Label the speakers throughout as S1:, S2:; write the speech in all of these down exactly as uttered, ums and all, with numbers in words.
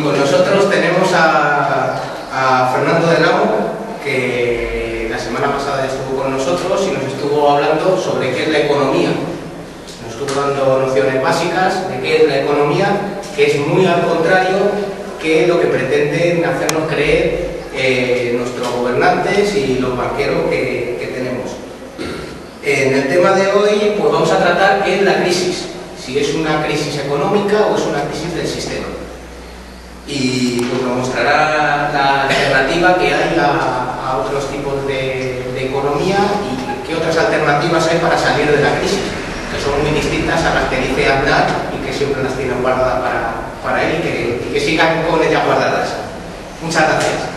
S1: con nosotros tenemos a, a Fernando de Lago, que la semana pasada estuvo con nosotros y nos estuvo hablando sobre qué es la economía. Nos estuvo dando nociones básicas de qué es la economía, que es muy al contrario que lo que pretenden hacernos creer eh, nuestros gobernantes y los banqueros que, que tenemos. En el tema de hoy pues vamos a tratar qué es la crisis, si es una crisis económica o es una crisis del sistema. Y pues, nos mostrará la alternativa que hay a, a otros tipos de, de economía y qué otras alternativas hay para salir de la crisis, que son muy distintas a las que dice Aznar y que siempre las tienen guardadas para, para él y que, y que sigan con ellas guardadas. Muchas gracias.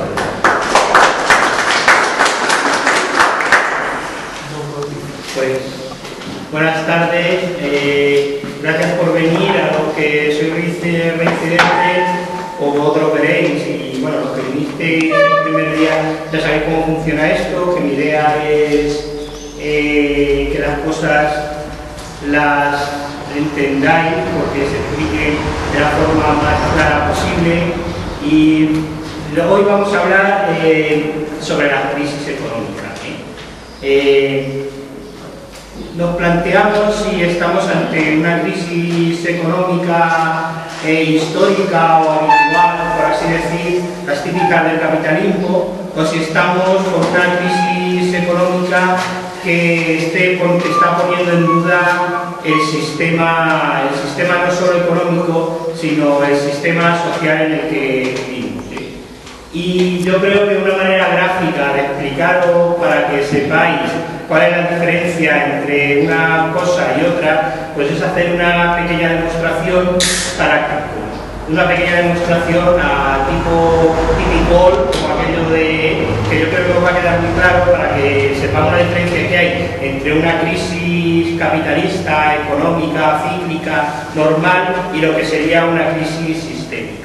S2: Pues, buenas tardes, eh, gracias por venir a los que sois reincidentes o vosotros veréis, y bueno, los que vinisteis el primer día ya sabéis cómo funciona esto, que mi idea es eh, que las cosas las entendáis porque se expliquen de la forma más clara posible. Y hoy vamos a hablar eh, sobre la crisis económica. ¿eh? Eh, nos planteamos si estamos ante una crisis económica eh, histórica o habitual, por así decir, las típicas del capitalismo, o si estamos con una crisis económica que, esté, que está poniendo en duda el sistema, el sistema no solo económico, sino el sistema social en el que vivimos. ¿sí? Y yo creo que una manera gráfica de explicaros para que sepáis cuál es la diferencia entre una cosa y otra, pues es hacer una pequeña demostración para una pequeña demostración a tipo typical, como aquello de que yo creo que os va a quedar muy claro para que sepamos la diferencia que hay entre una crisis capitalista, económica, cíclica, normal y lo que sería una crisis sistémica.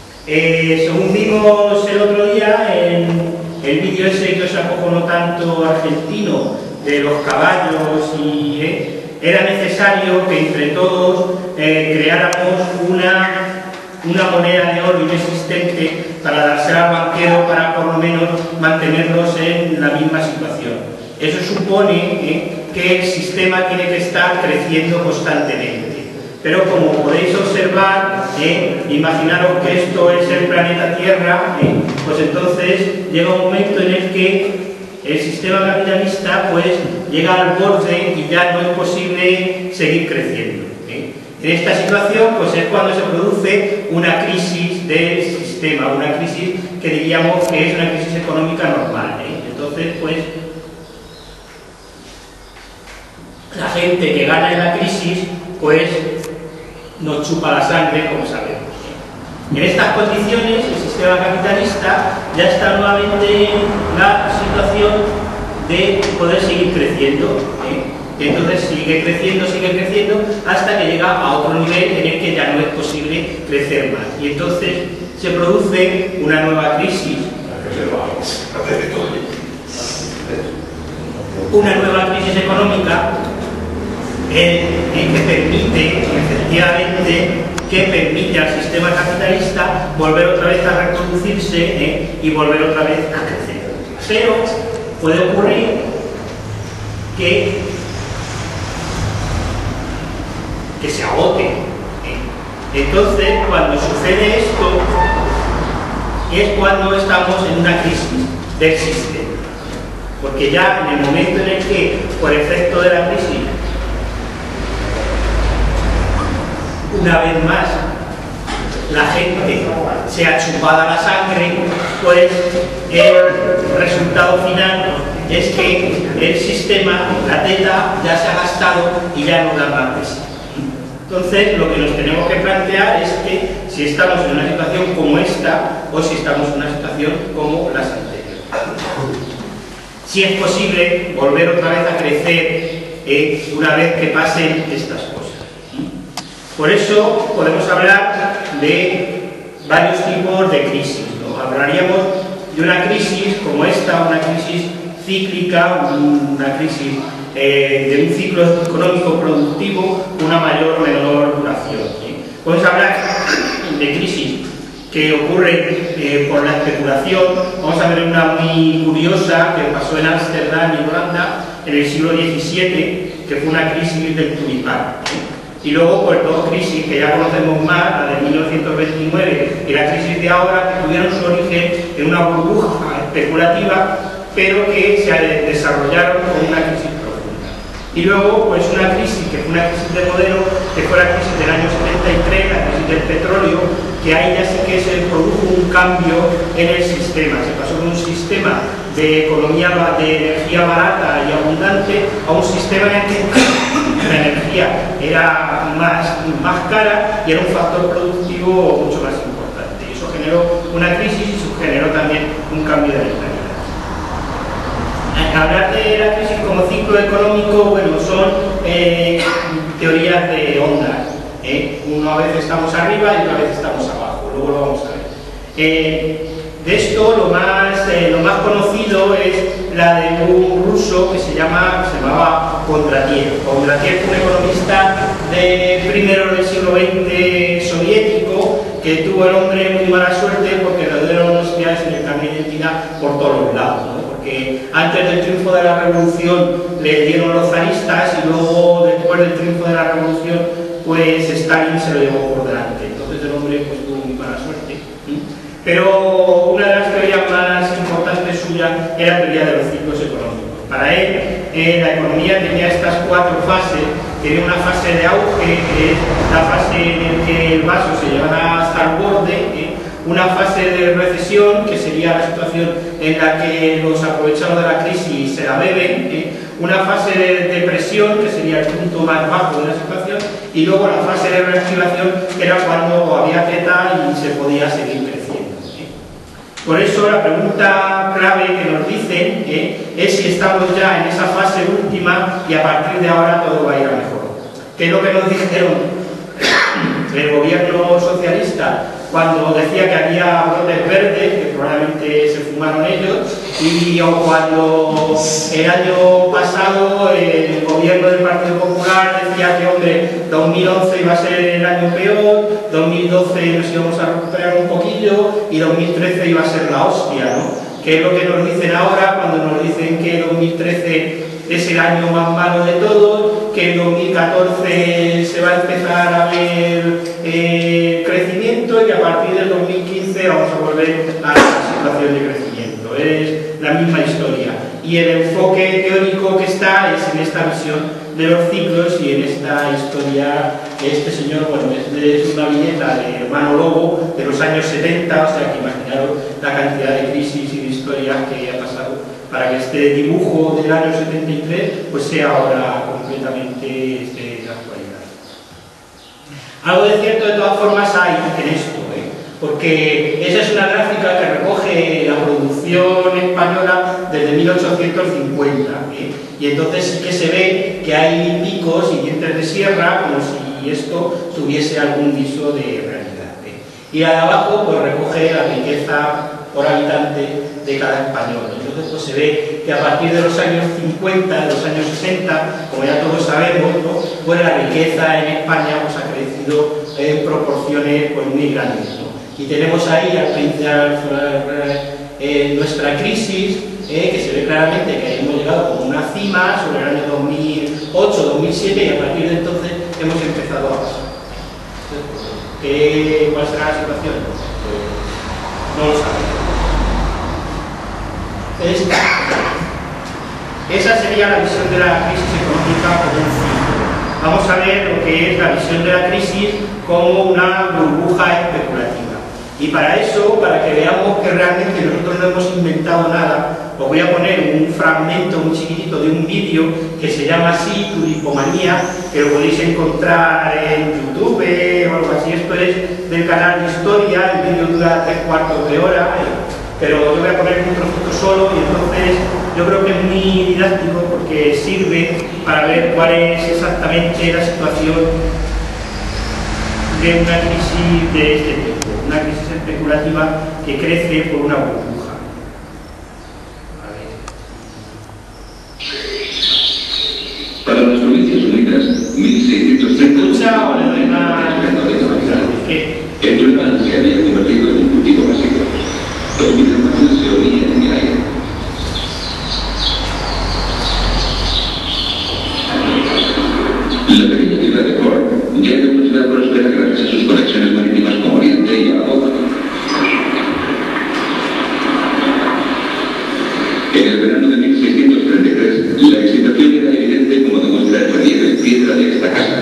S2: Eh, según vimos el otro día en el vídeo ese que os acojonó tanto argentino de los caballos, y eh, era necesario que entre todos eh, creáramos una, una moneda de oro inexistente para dársela al banquero para por lo menos mantenerlos en la misma situación. Eso supone eh, que el sistema tiene que estar creciendo constantemente. Pero como podéis observar, eh, imaginaros que esto es el planeta Tierra, eh, pues entonces llega un momento en el que el sistema capitalista pues llega al borde y ya no es posible seguir creciendo. ¿eh? En esta situación pues es cuando se produce una crisis del sistema, una crisis que diríamos que es una crisis económica normal. ¿eh? Entonces pues la gente que gana en la crisis pues nos chupa la sangre, como sabemos. En estas condiciones, el sistema capitalista ya está nuevamente en la situación de poder seguir creciendo. ¿eh? Y entonces sigue creciendo, sigue creciendo, hasta que llega a otro nivel en el que ya no es posible crecer más. Y entonces se produce una nueva crisis. Una nueva crisis económica en, en que permite, efectivamente, que permite al sistema capitalista volver otra vez a reproducirse ¿eh? y volver otra vez a crecer. Pero puede ocurrir que, que se agote. ¿eh? Entonces, cuando sucede esto, es cuando estamos en una crisis del sistema. Porque ya en el momento en el que, por efecto de la crisis, una vez más la gente se ha chupado la sangre, pues el resultado final es que el sistema, la teta, ya se ha gastado y ya no da más. Entonces lo que nos tenemos que plantear es que si estamos en una situación como esta o si estamos en una situación como las anteriores. Si es posible volver otra vez a crecer eh, una vez que pasen estas cosas. Por eso podemos hablar de varios tipos de crisis, ¿no? Hablaríamos de una crisis como esta, una crisis cíclica, una crisis eh, de un ciclo económico productivo, una mayor o menor duración. ¿sí? Podemos hablar de crisis que ocurren eh, por la especulación. Vamos a ver una muy curiosa que pasó en Ámsterdam y Holanda en el siglo diecisiete, que fue una crisis del tulipán. Y luego, pues dos crisis que ya conocemos más, la de mil novecientos veintinueve y la crisis de ahora, que tuvieron su origen en una burbuja especulativa, pero que se desarrollaron con una crisis profunda. Y luego, pues una crisis que fue una crisis de modelo, que fue la crisis del año setenta y tres, la crisis del petróleo, que ahí ya sí que se produjo un cambio en el sistema. Se pasó de un sistema de economía de energía barata y abundante a un sistema en el que la energía era más, más cara y era un factor productivo mucho más importante. Y eso generó una crisis y eso generó también un cambio de mentalidad. Hablar de la crisis como ciclo económico, bueno, son eh, teorías de ondas. ¿eh? Una vez estamos arriba y otra vez estamos abajo, luego lo vamos a ver. Eh, de esto, lo más, eh, lo más conocido es la de un ruso que se, llama, se llamaba Kondratiev. Kondratiev fue un economista de primero del siglo veinte soviético, que tuvo el hombre muy mala suerte porque le dieron los hostias en el carnet de identidad por todos los lados, ¿no? Porque antes del triunfo de la revolución le dieron los zaristas y luego, después del triunfo de la revolución, pues Stalin se lo llevó por delante. Entonces el hombre pues tuvo muy mala suerte. ¿sí? Pero una de las teorías más importantes suyas era la teoría de los ciclos económicos. Para él, eh, la economía tenía estas cuatro fases. Tenía una fase de auge, que es la fase en la que el vaso se lleva hasta el borde, ¿eh? Una fase de recesión, que sería la situación en la que los aprovechados de la crisis se la beben, ¿eh? Una fase de depresión, que sería el punto más bajo de la situación, y luego la fase de reactivación, que era cuando había teta y se podía seguir creciendo. ¿eh? Por eso la pregunta clave que nos dicen ¿eh? es si estamos ya en esa fase última y a partir de ahora todo va a ir a mejor. ¿Qué es lo que nos dijeron el gobierno socialista cuando decía que había brotes verdes, que probablemente se fumaron ellos, y o cuando el año pasado el gobierno del Partido Popular decía que, hombre, dos mil once iba a ser el año peor, dos mil doce nos íbamos a recuperar un poquillo y dos mil trece iba a ser la hostia, ¿no? ¿Qué es lo que nos dicen ahora cuando nos dicen que dos mil trece es el año más malo de todos, que en dos mil catorce se va a empezar a ver eh, crecimiento y que a partir del dos mil quince vamos a volver a la situación de crecimiento? Es la misma historia. Y el enfoque teórico que está es en esta visión de los ciclos y en esta historia. Este señor, bueno, es una viñeta de Hermano Lobo de los años setenta, o sea que imaginaros la cantidad de crisis y de historias que ha pasado para que este dibujo del año setenta y tres pues sea ahora completamente este, de actualidad. Algo de cierto de todas formas hay en esto, ¿eh? porque esa es una gráfica que recoge la producción española desde mil ochocientos cincuenta, ¿eh? y entonces sí que se ve que hay picos y dientes de sierra como si esto tuviese algún viso de realidad. ¿eh? Y la de abajo pues recoge la riqueza por habitante de cada español. Entonces pues se ve que a partir de los años cincuenta, de los años sesenta, como ya todos sabemos, ¿no? pues la riqueza en España pues, ha crecido en proporciones pues, muy grandes. ¿no? Y tenemos ahí al principio eh, nuestra crisis, eh, que se ve claramente que hemos llegado como una cima sobre el año dos mil ocho, dos mil siete y a partir de entonces hemos empezado a pasar. ¿Qué, ¿Cuál será la situación? No lo sabemos. Esta, esa sería la visión de la crisis económica como un ciclo. Vamos a ver lo que es la visión de la crisis como una burbuja especulativa. Y para eso, para que veamos que realmente nosotros no hemos inventado nada, os voy a poner un fragmento muy chiquitito de un vídeo que se llama así, Tulipomanía, que lo podéis encontrar en YouTube o algo así. Esto es del canal de Historia, el vídeo dura tres cuartos de hora, pero yo voy a poner un trocito solo y entonces yo creo que es muy didáctico porque sirve para ver cuál es exactamente la situación de una crisis de este tipo, una crisis especulativa que crece por una burbuja.
S3: Para las Provincias Unidas, mil seiscientos treinta...
S2: ¿Se escucha o le doy más?
S3: El plan se había convertido en La pequeña ciudad de Ford ya era una ciudad próspera gracias a sus conexiones marítimas con Oriente y Aragón. En el verano de mil seiscientos treinta y tres, la excitación era evidente, como demuestra el relieve en piedra de esta casa.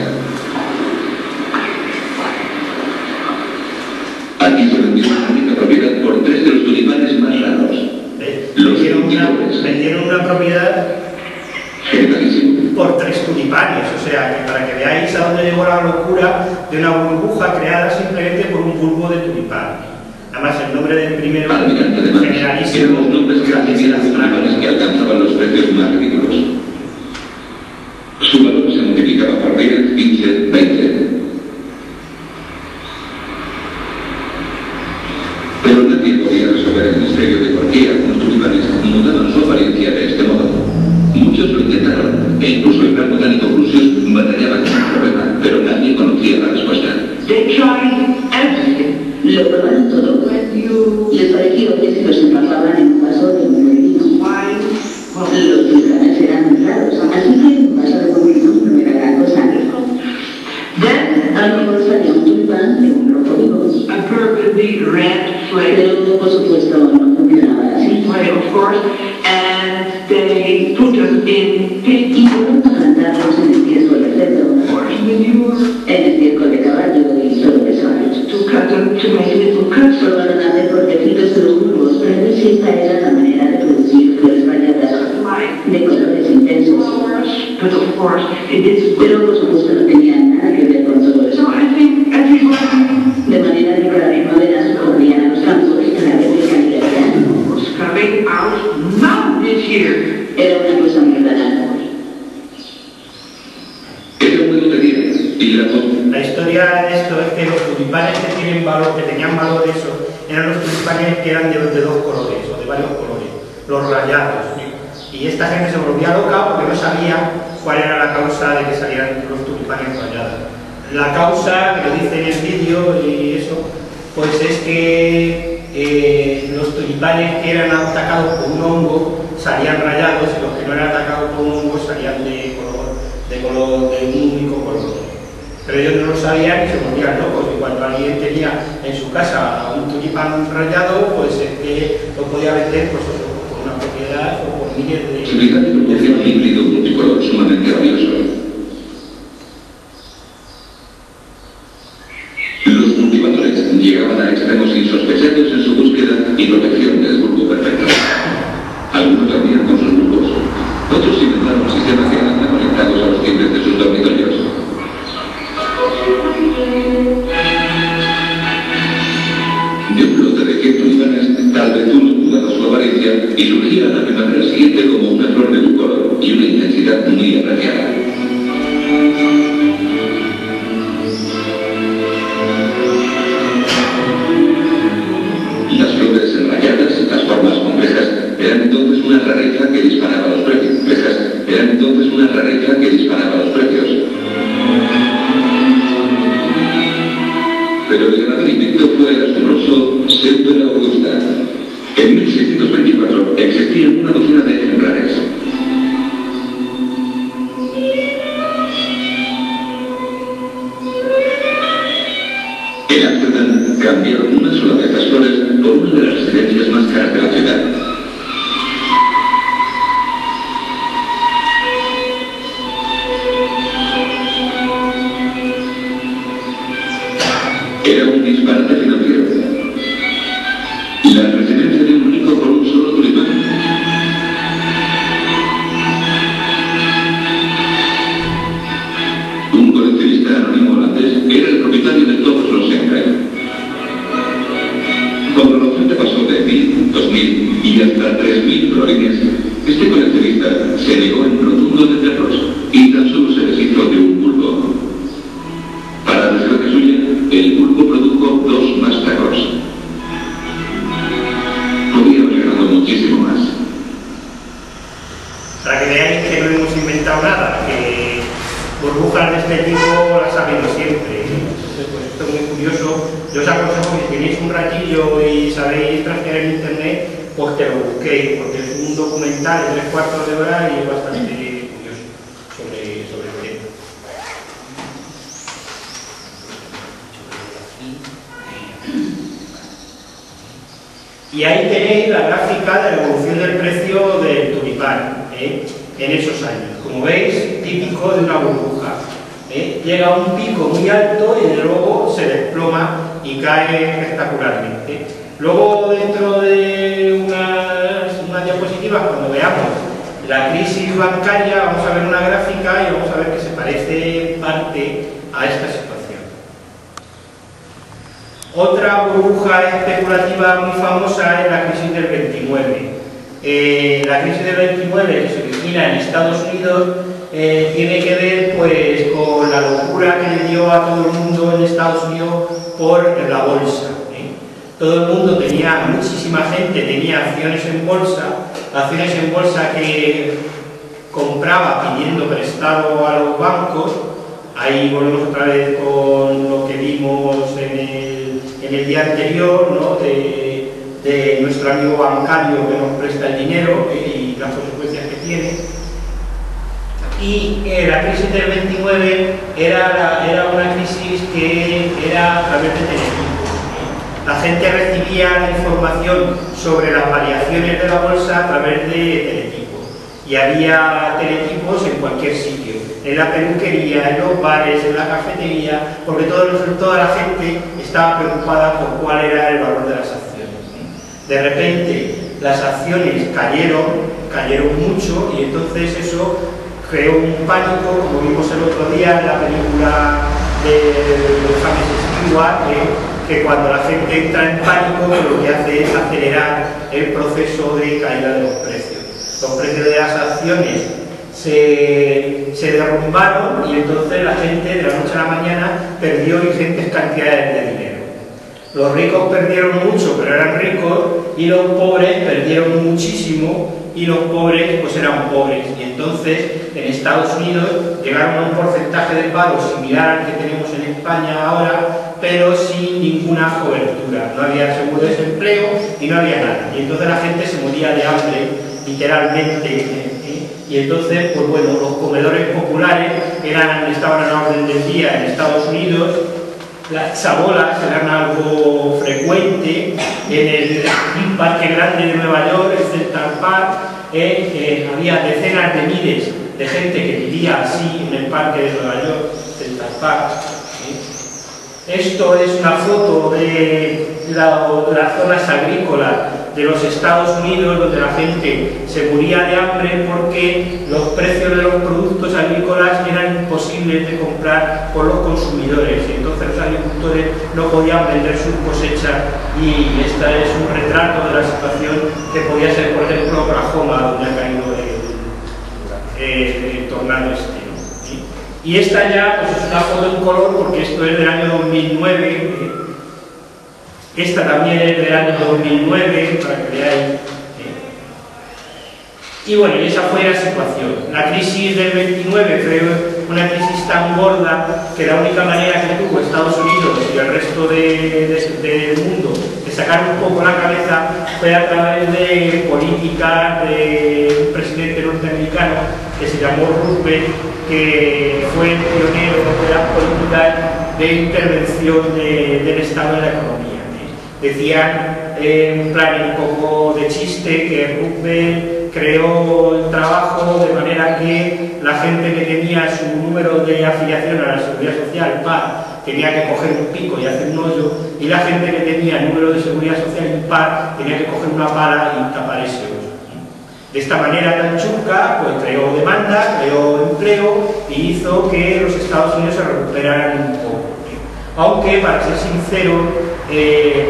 S3: Aquí se vendió una única propiedad por tres de los tulipanes más raros.
S2: ¿Eh?
S3: Los
S2: vendieron, una,
S3: tulipanes.
S2: vendieron una propiedad
S3: Generalísimo.
S2: por tres tulipanes, o sea, que para que veáis a dónde llegó la locura de una burbuja creada simplemente por un bulbo de tulipán. Además, el nombre del primero,
S3: Almirante, además, eran
S2: generalísimo,
S3: los nombres que recibían los tulipanes que alcanzaban los precios más ridículos. Su valor se multiplicaba por diez, quince, veinte. Pero nadie podía resolver el misterio de por qué algunos tulipanes mudaban su apariencia de este modo. Muchos lo intentaron, e incluso el gran botánico Brusius batallaba con el problema, pero nadie conocía la respuesta.
S4: They tried everything.
S5: Lo probaron todo.
S4: When you
S5: Les pareció que se los empapaban en un vaso de molino.
S4: wine, well,
S5: Los tulipanes eran muy raros, así que un vaso de molino no era gran cosa.
S4: then
S5: A lo mejor salía un tulipán de un rojo vivo.
S4: a burgundy red flag,
S5: Pero por supuesto no funcionaba así.
S4: flag, of course, and they put them in pig
S5: Y fueron a plantarlos en el estiércol de cerdo,
S4: horse manure
S5: en el estiércol de caballo y todo eso.
S4: to cut them to make little cuts.
S5: Probaron a hacer cortecitos de los bulbos para ver si esta era la manera de producir flores rayadas
S4: Like
S5: de colores intensos.
S4: flowers, but of course it didn't.
S5: Pero por supuesto no tenían nada que ver con todo eso.
S4: So I think everyone
S5: De manera que cada primavera corrían a los campos para ver qué calidad.
S4: was coming out now this year.
S5: Era una cosa muy rara.
S3: Era una lotería, y la foto.
S2: La historia de esto es que los tulipanes que tienen valor, que tenían valor eso, eran los tulipanes que eran de, de dos colores o de varios colores, los rayados. Y esta gente se volvía loca porque no sabía cuál era la causa de que salieran los tulipanes rayados. La causa, que lo dice en el vídeo y eso, pues es que eh, los tulipanes que eran atacados por un hongo salían rayados y los que no eran atacados por un hongo salían de color, de color, de un único color. Pero ellos no lo sabían y se volvían locos. Y cuando alguien tenía en su casa un tulipán rayado, pues es que lo podía vender pues, por una propiedad o por miles de...
S3: Se ubica que proporciona un híbrido multicolor sumamente valioso. Los cultivadores llegaban a extremos insospechados en su búsqueda y protección del bulbo perfecto. Algunos dormían con sus bulbos, otros inventaron sistemas que eran conectados a los timbres de sus dormitorios. De un lote de cien tulipanes, tal vez uno mudaba su apariencia y surgía la primavera siguiente como una flor de un color y una intensidad muy apreciada. Las flores enrayadas, las formas complejas, eran entonces una rareza que disparaba los precios. Complejas, eran entonces una rareza que disparaba los precios. Pero el ganador invicto fue el asombroso Pseudo Augusta. En mil seiscientos veinticuatro existían una docena de ejemplares. En Ámsterdam cambiaron una sola de estas flores por una de las residencias más caras de la ciudad. Era un disparate financiero. La residencia de un rico por un solo tulipán. Un coleccionista anónimo holandés era el propietario de todos los ejemplares. Cuando la oferta pasó de mil, dos mil y hasta tres mil florines, este coleccionista se negó en rotundo de venderlos y tan solo se deshizo de un bulbo. Para desgracia suya, el bulbo produjo dos vástagos. Podía haber ganado muchísimo más.
S2: Para que veáis que no hemos inventado nada, que burbujas de este tipo las ha habido siempre. Entonces, pues esto es muy curioso. Yo os aconsejo que si tenéis un ratillo y sabéis trastear en internet, pues que lo busquéis, porque es un documental de tres cuartos de hora y es bastante curioso sobre, sobre el tema. Y ahí tenéis la gráfica de la evolución del precio del tulipán, ¿eh? en esos años. Como veis, típico de una burbuja. ¿eh? Llega a un pico muy alto y luego se desploma y cae espectacularmente. Luego, dentro de unas, unas diapositivas, cuando veamos la crisis bancaria, vamos a ver una gráfica y vamos a ver que se parece en parte a esta situación. Otra burbuja especulativa muy famosa es la crisis del veintinueve. Eh, la crisis del veintinueve, que se origina en Estados Unidos, eh, tiene que ver pues, con la locura que le dio a todo el mundo en Estados Unidos por la bolsa. ¿eh? Todo el mundo tenía, muchísima gente tenía acciones en bolsa, acciones en bolsa que compraba pidiendo prestado a los bancos. Ahí volvemos otra vez con lo que vimos en el, en el día anterior, ¿no? de, de nuestro amigo bancario que nos presta el dinero y las consecuencias que tiene. Y eh, la crisis del veintinueve era, la, era una crisis que era a través de teletipos. ¿eh? La gente recibía la información sobre las variaciones de la bolsa a través de teletipos. Y había teletipos en cualquier sitio, en la peluquería, en los bares, en la cafetería, porque todo, toda la gente estaba preocupada por cuál era el valor de las acciones. De repente las acciones cayeron, cayeron mucho y entonces eso creó un pánico, como vimos el otro día en la película de James Stewart, eh, que cuando la gente entra en pánico lo que hace es acelerar el proceso de caída de los precios. Los precios de las acciones se, se derrumbaron y entonces la gente de la noche a la mañana perdió ingentes cantidades de dinero. Los ricos perdieron mucho, pero eran ricos, y los pobres perdieron muchísimo, y los pobres pues eran pobres. Y entonces en Estados Unidos llegaron a un porcentaje de paro similar al que tenemos en España ahora, pero sin ninguna cobertura. No había seguro de desempleo y no había nada. Y entonces la gente se moría de hambre, literalmente, ¿eh? Y entonces, pues bueno, los comedores populares eran, estaban a la orden del día en Estados Unidos, las chabolas eran algo frecuente en el parque grande de Nueva York, el Central Park, ¿eh? eh, había decenas de miles de gente que vivía así en el parque de Nueva York, Central Park. ¿eh? Esto es una foto de la, las zonas agrícolas de los Estados Unidos, donde la gente se moría de hambre porque los precios de los productos agrícolas eran imposibles de comprar por los consumidores, y entonces los agricultores no podían vender sus cosechas, y esta es un retrato de la situación que podía ser, por ejemplo, Oklahoma, donde ha caído el, el, el tornado este. ¿sí? Y esta ya pues, es una foto en color, porque esto es del año dos mil nueve, ¿eh? Esta también es del año dos mil nueve, para que veáis. ¿eh? Y bueno, y esa fue la situación. La crisis del veintinueve fue una crisis tan gorda que la única manera que tuvo Estados Unidos y el resto de, de, del mundo de sacar un poco la cabeza fue a través de políticas de un presidente norteamericano que se llamó Roosevelt, que fue el pionero de las políticas de intervención de, del Estado en la economía. Decían en un plan un poco de chiste que Roosevelt creó el trabajo de manera que la gente que tenía su número de afiliación a la Seguridad Social, P A R, tenía que coger un pico y hacer un hoyo, y la gente que tenía el número de Seguridad Social impar tenía que coger una pala y tapar ese hoyo. De esta manera tan chunca, pues creó demanda, creó empleo y hizo que los Estados Unidos se recuperaran un poco. Aunque, para ser sincero, eh,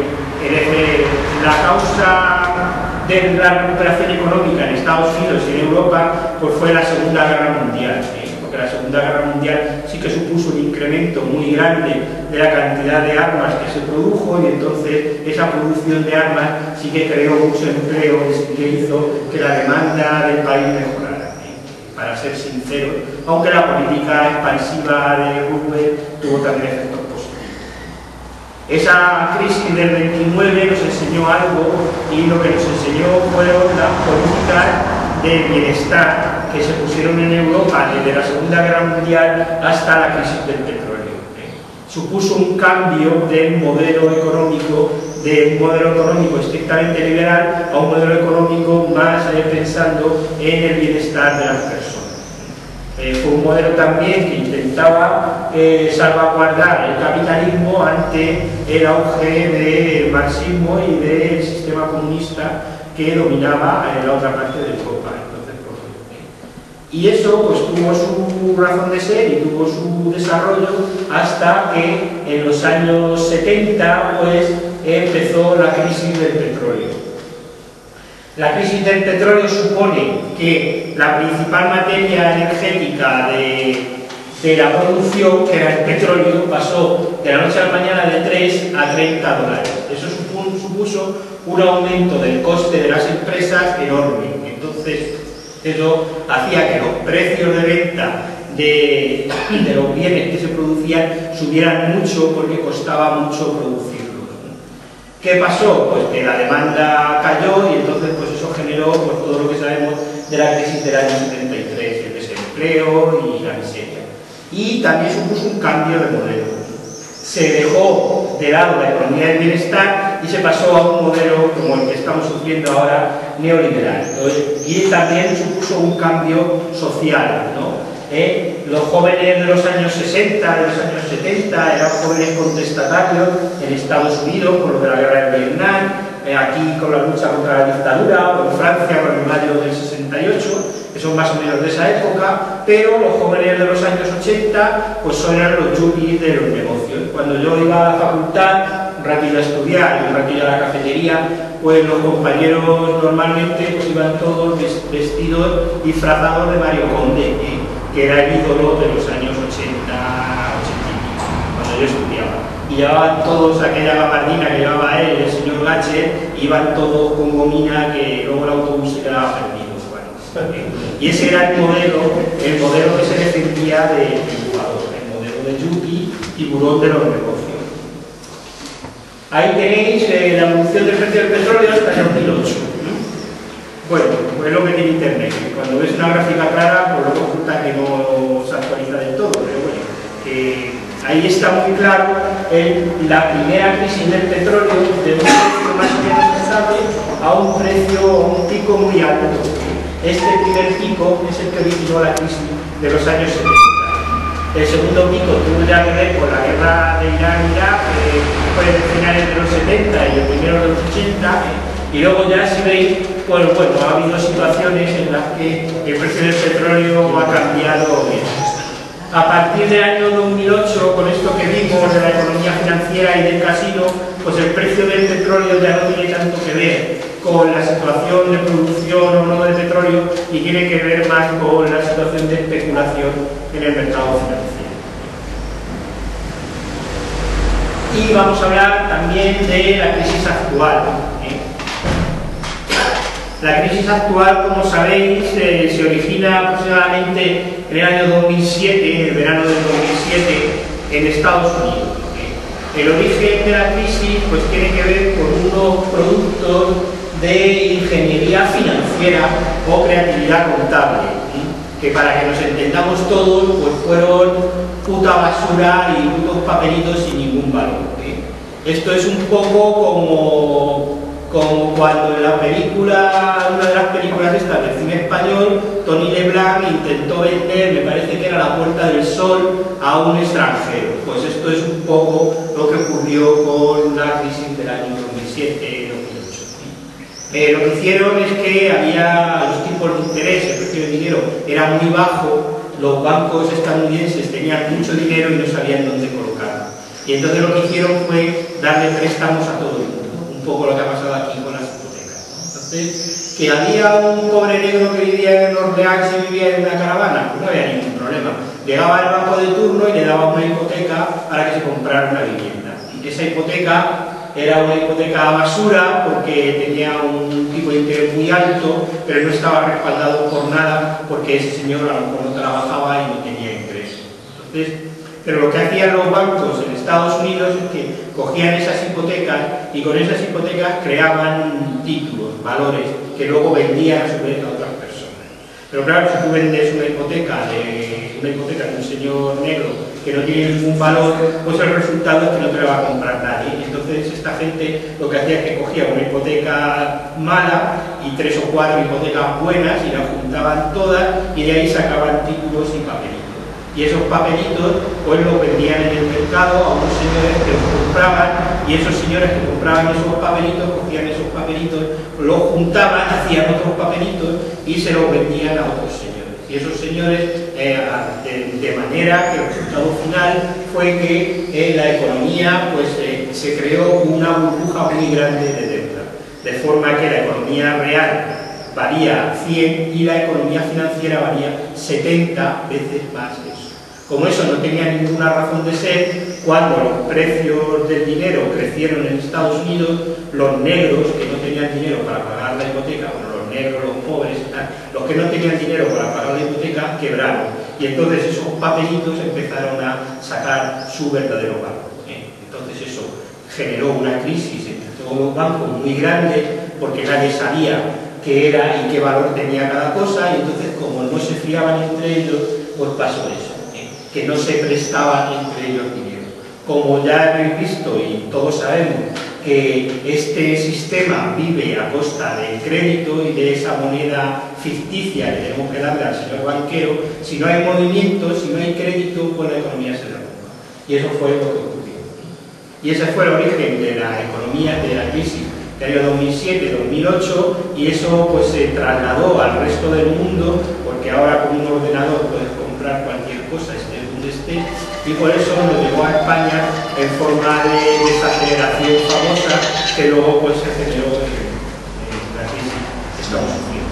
S2: la causa de la recuperación económica en Estados Unidos y en Europa pues fue la Segunda Guerra Mundial, ¿eh? porque la Segunda Guerra Mundial sí que supuso un incremento muy grande de la cantidad de armas que se produjo, y entonces esa producción de armas sí que creó mucho empleo y sí que hizo que la demanda del país mejorara. ¿eh? Para ser sincero, aunque la política expansiva de Roosevelt tuvo también efectos positivos. Esa crisis del veintinueve nos enseñó algo, y lo que nos enseñó fueron las políticas de bienestar que se pusieron en Europa desde la Segunda Guerra Mundial hasta la crisis del petróleo. ¿eh? Supuso un cambio del modelo económico de un modelo económico estrictamente liberal a un modelo económico más eh, pensando en el bienestar de las personas. Eh, fue un modelo también que intentaba eh, salvaguardar el capitalismo ante el auge del marxismo y del sistema comunista que dominaba en la otra parte de Europa. Entonces, pues, y eso pues, tuvo su razón de ser y tuvo su desarrollo hasta que en los años setenta pues, empezó la crisis del petróleo. La crisis del petróleo supone que la principal materia energética de, de la producción, que era el petróleo, pasó de la noche a la mañana de tres a treinta dólares. Eso supuso un aumento del coste de las empresas enorme. Entonces, eso hacía que los precios de venta de, de los bienes que se producían subieran mucho porque costaba mucho producirlos. ¿Qué pasó? Pues que la demanda cayó y entonces pues eso generó pues, todo lo que sabemos de la crisis del año setenta y tres, el desempleo y la miseria. Y también supuso un cambio de modelo. Se dejó de lado la economía del bienestar y se pasó a un modelo como el que estamos sufriendo ahora, neoliberal. Entonces, y también supuso un cambio social, ¿no? ¿Eh? Los jóvenes de los años sesenta, de los años setenta, eran jóvenes contestatarios en Estados Unidos por lo de la guerra de Vietnam, eh, aquí con la lucha contra la dictadura, o en Francia con el mayo del sesenta y ocho, que son más o menos de esa época, pero los jóvenes de los años ochenta pues son los yuppies de los negocios. Cuando yo iba a la facultad, un ratillo a estudiar y un ratillo a la cafetería, pues los compañeros normalmente pues iban todos vestidos, disfrazados de Mario Conde, ¿eh? que era el ídolo de los años ochenta, ochenta y cinco, cuando yo estudiaba. Y llevaban todos aquella gabardina que llevaba él, el señor Gacher, iban todos con gomina que luego el autobús se quedaba perdido. Bueno, y ese era el modelo, el modelo que se defendía de triunfador, el modelo de yuppie, tiburón de los negocios. Ahí tenéis eh, la evolución del precio del petróleo hasta el dos mil ocho. Bueno, pues es lo que tiene Internet. Cuando ves una gráfica clara, pues luego resulta que no se actualiza del todo, pero bueno, eh, ahí está muy claro el, la primera crisis del petróleo de un precio más o menos estable a un precio, a un pico muy alto. Este primer pico es el que originó la crisis de los años setenta. El segundo pico tuvo ya que ver con la guerra de Irán-Irak, que fue de finales de los setenta y el primero de los ochenta. Y luego ya si veis, pues bueno, ha habido situaciones en las que el precio del petróleo ha cambiado bien. A partir del año dos mil ocho, con esto que vimos de la economía financiera y del casino, pues el precio del petróleo ya no tiene tanto que ver con la situación de producción o no de petróleo y tiene que ver más con la situación de especulación en el mercado financiero. Y vamos a hablar también de la crisis actual. La crisis actual, como sabéis, eh, se origina aproximadamente en el año dos mil siete, en el verano del dos mil siete, en Estados Unidos. El origen de la crisis pues, tiene que ver con unos productos de ingeniería financiera o creatividad contable, ¿sí? Que para que nos entendamos todos, pues fueron puta basura y putos papelitos sin ningún valor. ¿Sí? Esto es un poco como... como cuando en la película, una de las películas estas del cine español, Tony Leblanc intentó vender, me parece que era La Puerta del Sol, a un extranjero. Pues esto es un poco lo que ocurrió con la crisis del año dos mil siete dos mil ocho. Eh, lo que hicieron es que había los tipos de interés, el precio del dinero era muy bajo, los bancos estadounidenses tenían mucho dinero y no sabían dónde colocarlo. Y entonces lo que hicieron fue darle préstamos a todo el mundo. Un poco lo que ha pasado aquí con las hipotecas, ¿no? Entonces, que había un pobre negro que vivía en Orleans y vivía en una caravana, pues no había ningún problema. Llegaba al banco de turno y le daba una hipoteca para que se comprara una vivienda. Y esa hipoteca era una hipoteca basura porque tenía un tipo de interés muy alto, pero no estaba respaldado por nada porque ese señor a lo mejor no trabajaba y no tenía ingresos. Entonces, pero lo que hacían los bancos en Estados Unidos es que cogían esas hipotecas y con esas hipotecas creaban títulos, valores, que luego vendían a su vez a otras personas. Pero claro, si tú vendes una hipoteca de, una hipoteca de un señor negro que no tiene ningún valor, pues el resultado es que no te la va a comprar nadie. Entonces esta gente lo que hacía es que cogía una hipoteca mala y tres o cuatro hipotecas buenas y las juntaban todas y de ahí sacaban títulos y papelitos. Y esos papelitos pues los vendían en el mercado a unos señores que los compraban, y esos señores que compraban esos papelitos cogían esos papelitos, los juntaban, hacían otros papelitos y se los vendían a otros señores. Y esos señores, eh, de, de manera que el resultado final fue que eh, la economía pues eh, se creó una burbuja muy grande de deuda, de forma que la economía real valía cien y la economía financiera valía setenta veces más eso. Como eso no tenía ninguna razón de ser, cuando los precios del dinero crecieron en Estados Unidos, los negros que no tenían dinero para pagar la hipoteca, bueno, los negros, los pobres, los que no tenían dinero para pagar la hipoteca, quebraron. Y entonces esos papelitos empezaron a sacar su verdadero valor. ¿eh? Entonces eso generó una crisis entre todos los bancos muy grande, porque nadie sabía qué era y qué valor tenía cada cosa, y entonces como no se fiaban entre ellos, pues pasó eso, ¿eh? que no se prestaban entre ellos dinero. Como ya habéis visto y todos sabemos que este sistema vive a costa del crédito y de esa moneda ficticia que tenemos que darle al señor banquero, si no hay movimiento, si no hay crédito, pues la economía se derrumba. Y eso fue lo que ocurrió. Y ese fue el origen de la economía, de la crisis del año dos mil siete dos mil ocho, y eso pues se trasladó al resto del mundo, porque ahora con un ordenador puedes comprar cualquier cosa, esté donde esté, y por eso nos llegó a España en forma de desaceleración famosa que luego pues se generó en, en la crisis que estamos sufriendo.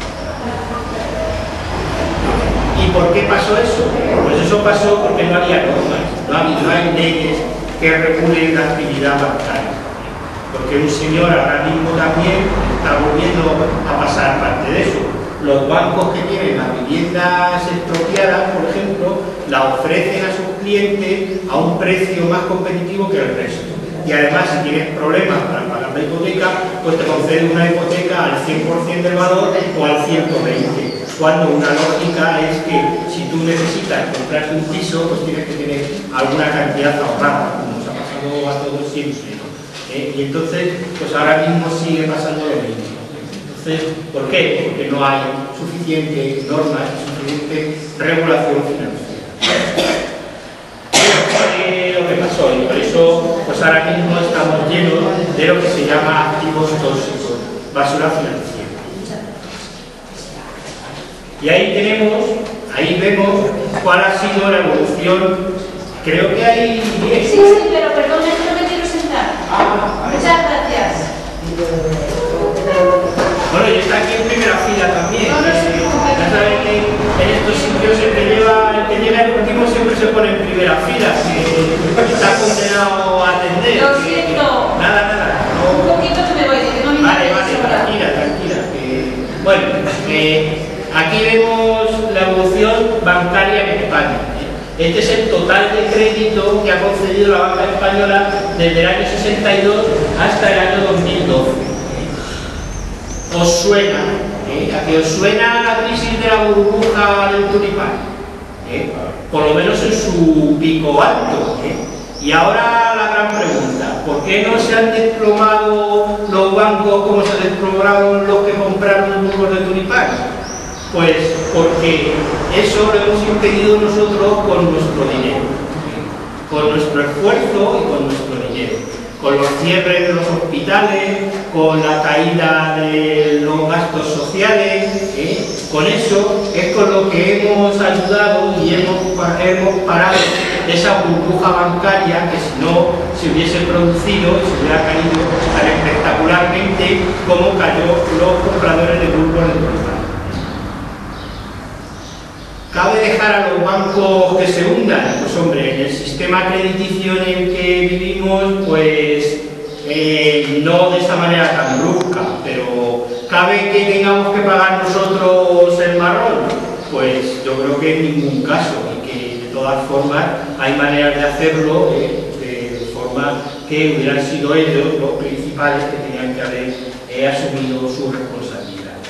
S2: ¿Y por qué pasó eso? Pues eso pasó porque no había normas, no hay, no hay leyes que regulen la actividad bancaria. Porque un señor ahora mismo también está volviendo a pasar parte de eso. Los bancos que tienen las viviendas expropiadas, por ejemplo, la ofrecen a sus clientes a un precio más competitivo que el resto. Y además, si tienes problemas para pagar la hipoteca, pues te conceden una hipoteca al cien por cien del valor o al ciento veinte. Cuando una lógica es que si tú necesitas comprarte un piso, pues tienes que tener alguna cantidad ahorrada, como nos ha pasado a todos siempre. ¿Eh? Y entonces, pues ahora mismo sigue pasando lo mismo. Entonces, ¿por qué? Porque no hay suficiente normas y suficiente regulación financiera. Eso fue lo que pasó, y por eso, pues ahora mismo estamos llenos de lo que se llama activos tóxicos, basura financiera. Y ahí tenemos, ahí vemos cuál ha sido la evolución. Creo que hay diez.
S6: Sí, sí, pero perdón, es que no me quiero sentar.
S2: Ah, vale.
S6: Muchas gracias.
S2: Bueno, y está aquí en primera fila también.
S6: No, no se preocupe.
S2: Ya saben que en estos sitios el que, lleva, el que llega el último siempre se pone en primera fila, que está condenado a atender.
S6: Lo
S2: que-
S6: siento.
S2: Nada, nada.
S6: Un
S2: No.
S6: poquito que me voy, que tengo mi
S2: Vale,
S6: madre
S2: vale,
S6: sola.
S2: tranquila, tranquila. que- Bueno, eh, aquí vemos la evolución bancaria en España. Este es el total de crédito que ha concedido la banca española desde el año sesenta y dos hasta el año dos mil doce. ¿Os suena? ¿Eh? ¿A que os suena la crisis de la burbuja del tulipán? ¿Eh? Por lo menos en su pico alto. ¿eh? Y ahora la gran pregunta, ¿por qué no se han desplomado los bancos como se desplomaron los que compraron burgos de tulipán? Pues porque eso lo hemos impedido nosotros con nuestro dinero, con nuestro esfuerzo y con nuestro dinero, con los cierres de los hospitales, con la caída de los gastos sociales, ¿eh? Con eso es con lo que hemos ayudado y hemos, hemos parado esa burbuja bancaria que si no se hubiese producido, se hubiera caído tan espectacularmente como cayó los compradores de burgos de tulipán. ¿Cabe dejar a los bancos que se hundan? Pues hombre, en el sistema crediticio en el que vivimos, pues eh, no de esa manera tan brusca, pero ¿cabe que tengamos que pagar nosotros el marrón? Pues yo creo que en ningún caso, y que de todas formas hay maneras de hacerlo eh, de forma que hubieran sido ellos los principales que tenían que haber eh, asumido su responsabilidad. Por ejemplo,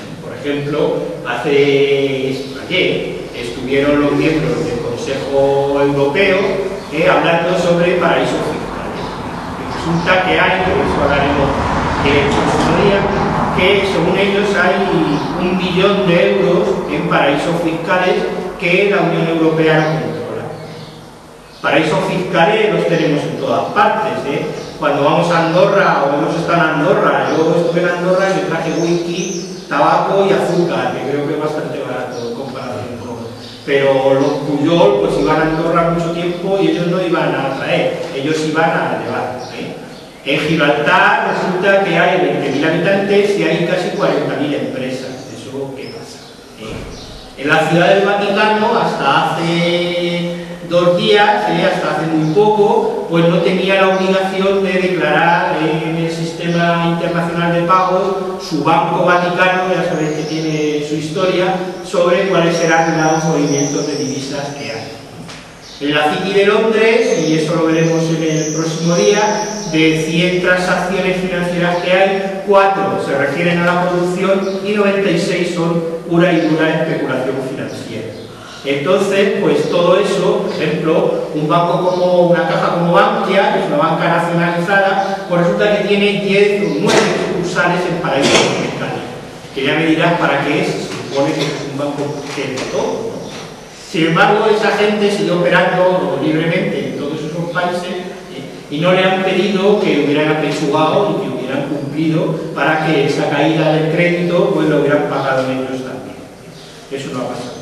S2: ejemplo, hace ayer estuvieron los miembros del Consejo Europeo eh, hablando sobre paraísos fiscales. Y resulta que hay, por eso hablaremos el próximo día, que según ellos hay un billón de euros en paraísos fiscales que la Unión Europea no controla. Paraísos fiscales los tenemos en todas partes, ¿eh? Cuando vamos a Andorra o hemos estado en Andorra, yo estuve en Andorra y me traje whisky, tabaco y azúcar, que creo que es bastante barato en comparación con... Pero los Puyol pues iban a Andorra mucho tiempo y ellos no iban a traer, ellos iban a llevar, ¿eh? En Gibraltar resulta que hay veinte mil habitantes y hay casi cuarenta mil empresas. ¿Eso qué pasa? ¿Eh? En la Ciudad del Vaticano, hasta hace dos días, ¿eh? hasta hace muy poco, pues no tenía la obligación de declarar en el sistema internacional de pagos su Banco Vaticano, ya sabéis que tiene su historia, sobre cuáles serán los movimientos de divisas que hay. En la City de Londres, y eso lo veremos en el próximo día, de cien transacciones financieras que hay, cuatro se refieren a la producción y noventa y seis son pura y dura especulación financiera. Entonces, pues todo eso, por ejemplo, un banco como una caja como Bankia, que es una banca nacionalizada, pues resulta que tiene diez o nueve sucursales en paraísos fiscales. Que ya me dirás para qué es, se supone que es un banco que tiene todo, ¿no? Sin embargo, esa gente sigue operando libremente en todos esos países eh, y no le han pedido que hubieran apechugado y que hubieran cumplido para que esa caída del crédito pues lo hubieran pagado ellos también. Eso no ha pasado.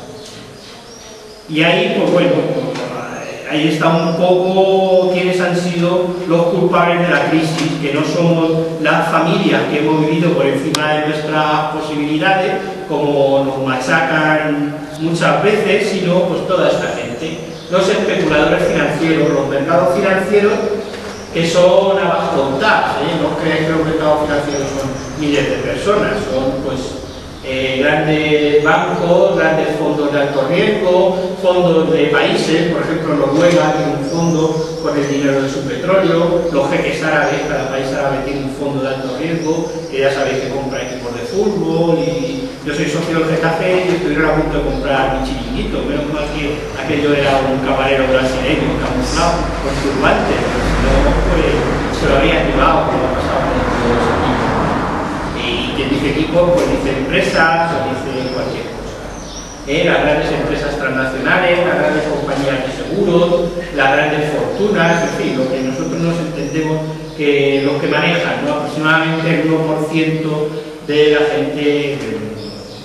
S2: Y ahí, pues bueno, ahí está un poco quiénes han sido los culpables de la crisis, que no somos las familias que hemos vivido por encima de nuestras posibilidades, como nos machacan muchas veces, sino pues toda esta gente, los especuladores financieros, los mercados financieros, que son abarrotados, ¿eh? No creéis que los mercados financieros son miles de personas, son pues eh, grandes bancos, grandes fondos de alto riesgo, fondos de países, por ejemplo Noruega tiene un fondo con el dinero de su petróleo, los jeques árabes, cada país árabe tiene un fondo de alto riesgo, que ya sabéis que compra equipos de fútbol, y yo soy socio del Getafe y estuvieron a punto de comprar mi chiringuito, menos mal que aquello era un camarero brasileño camuflado con turbante, pero si no, pues se lo habrían llevado, como ha pasado con todos los equipos. Y quien dice equipo, pues dice empresas o dice cualquier cosa. Eh, las grandes empresas transnacionales, las grandes compañías de seguros, las grandes fortunas, en fin, lo que nosotros nos entendemos que los que manejan, ¿no? Aproximadamente el uno por ciento de la gente del mundo.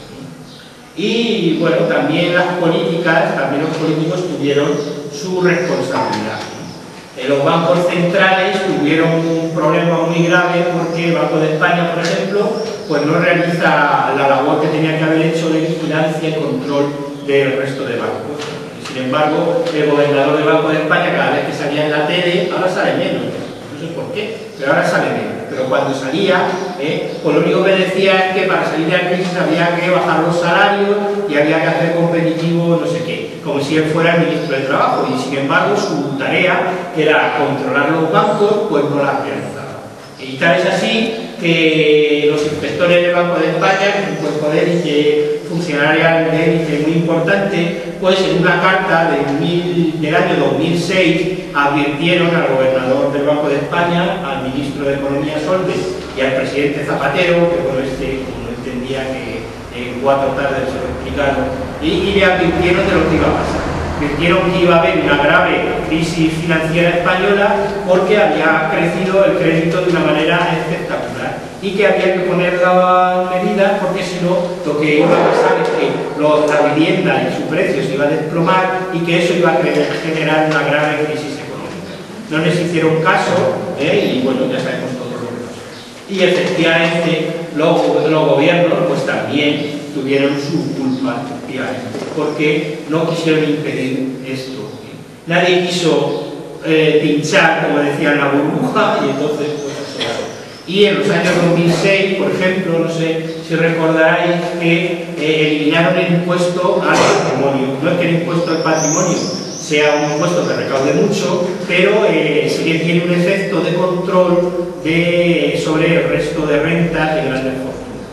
S2: Y bueno, también las políticas, también los políticos tuvieron su responsabilidad. Los bancos centrales tuvieron un problema muy grave porque el Banco de España, por ejemplo, pues no realiza la labor que tenía que haber hecho de vigilancia y control del resto de bancos. Y sin embargo, el gobernador del Banco de España, cada vez que salía en la tele, ahora sale menos. No sé por qué, pero ahora sale menos. Pero cuando salía, eh, pues lo único que decía es que para salir de la crisis había que bajar los salarios y había que hacer competitivo no sé qué, como si él fuera el ministro de Trabajo, y sin embargo su tarea, que era controlar los bancos, pues no la realizaba. Y tal es así que los inspectores del Banco de España, que es un cuerpo de élite, funcionarial de élite muy importante, pues en una carta del, mil, del año dos mil seis advirtieron al gobernador del Banco de España, al ministro de Economía Solbes y al presidente Zapatero, que bueno, este, como no entendía que en cuatro tardes se lo explicaron, y, y le advirtieron de lo que iba a pasar. Advirtieron que iba a haber una grave crisis financiera española porque había crecido el crédito de una manera espectacular y que había que poner las medidas porque si no lo que iba a pasar es que lo, la vivienda y su precio se iba a desplomar y que eso iba a generar una grave crisis económica. No les hicieron caso, ¿eh? Y bueno, ya sabemos todo lo que pasó. Y efectivamente los, los gobiernos pues también tuvieron su culpa, porque no quisieron impedir esto. Nadie quiso eh, pinchar, como decían, la burbuja, y entonces pues se hizo. Y en los años dos mil seis, por ejemplo, no sé si recordaréis que eh, eliminaron el impuesto al patrimonio. No es que el impuesto al patrimonio sea un impuesto que recaude mucho, pero eh, sí que tiene un efecto de control de, sobre el resto de rentas y grandes fortunas.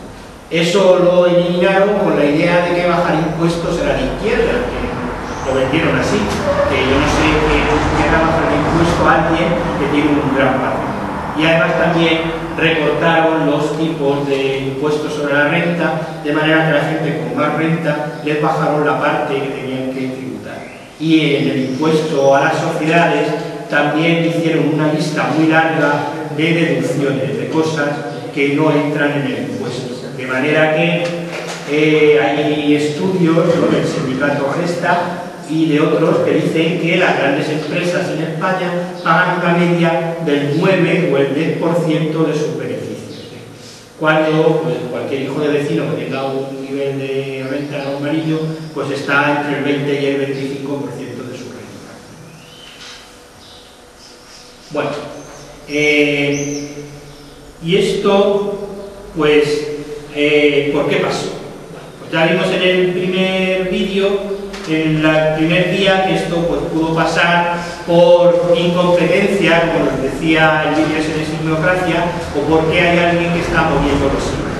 S2: Eso lo eliminaron con la idea de que bajar impuestos era de izquierda, que lo vendieron así, que yo no sé que pudiera bajar el impuesto a alguien que tiene un gran patrimonio. Y además también recortaron los tipos de impuestos sobre la renta, de manera que la gente con más renta les bajaron la parte que tenían que tributar. Y en el impuesto a las sociedades también hicieron una lista muy larga de deducciones, de cosas que no entran en el impuesto. De manera que eh, hay estudios, ¿no?, del sindicato Gesta y de otros que dicen que las grandes empresas en España pagan una media del nueve o el diez por ciento de sus beneficios. Cuando pues, cualquier hijo de vecino que tenga un nivel de renta normalillo, pues está entre el veinte y el veinticinco por ciento de su renta. Bueno, eh, y esto, pues, eh, ¿por qué pasó? Pues ya vimos en el primer vídeo, en el primer día, que esto pues, pudo pasar por incompetencia, como nos decía el vídeo ese de Signocracia, o porque hay alguien que está moviendo los hilos.